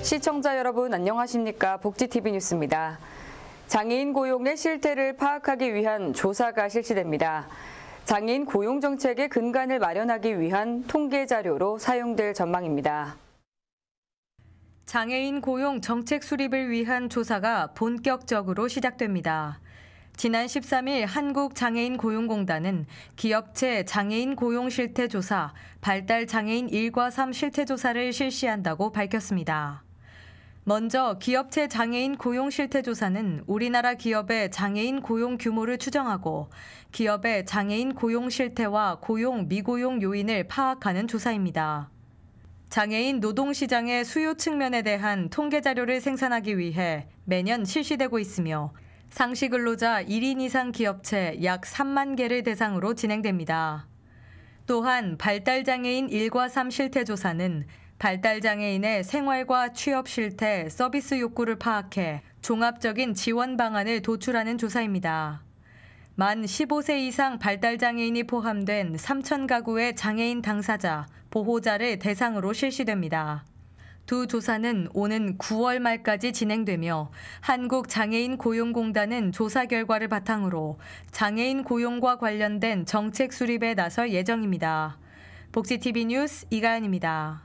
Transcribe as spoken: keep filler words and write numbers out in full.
시청자 여러분 안녕하십니까? 복지티비 뉴스입니다. 장애인 고용의 실태를 파악하기 위한 조사가 실시됩니다. 장애인 고용 정책의 근간을 마련하기 위한 통계 자료로 사용될 전망입니다. 장애인 고용 정책 수립을 위한 조사가 본격적으로 시작됩니다. 지난 십삼 일 한국장애인고용공단은 기업체 장애인 고용 실태 조사, 발달 장애인 일과 삼 실태 조사를 실시한다고 밝혔습니다. 먼저 기업체 장애인 고용 실태 조사는 우리나라 기업의 장애인 고용 규모를 추정하고 기업의 장애인 고용 실태와 고용, 미고용 요인을 파악하는 조사입니다. 장애인 노동시장의 수요 측면에 대한 통계 자료를 생산하기 위해 매년 실시되고 있으며 상시 근로자 일 인 이상 기업체 약 삼만 개를 대상으로 진행됩니다. 또한 발달장애인 일과 삼 실태 조사는 발달장애인의 생활과 취업 실태, 서비스 욕구를 파악해 종합적인 지원 방안을 도출하는 조사입니다. 만 십오 세 이상 발달장애인이 포함된 삼천 가구의 장애인 당사자, 보호자를 대상으로 실시됩니다. 두 조사는 오는 구월 말까지 진행되며 한국장애인고용공단은 조사 결과를 바탕으로 장애인 고용과 관련된 정책 수립에 나설 예정입니다. 복지티비 뉴스 이가연입니다.